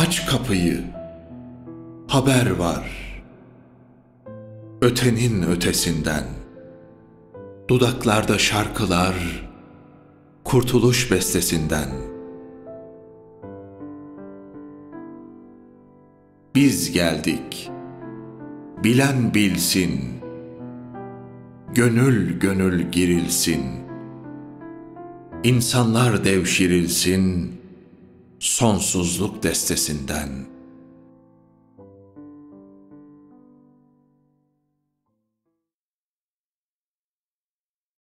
Aç kapıyı, haber var. Ötenin ötesinden. Dudaklarda şarkılar, kurtuluş bestesinden. Biz geldik, bilen bilsin, gönül gönül girilsin, İnsanlar devşirilsin, sonsuzluk destesinden.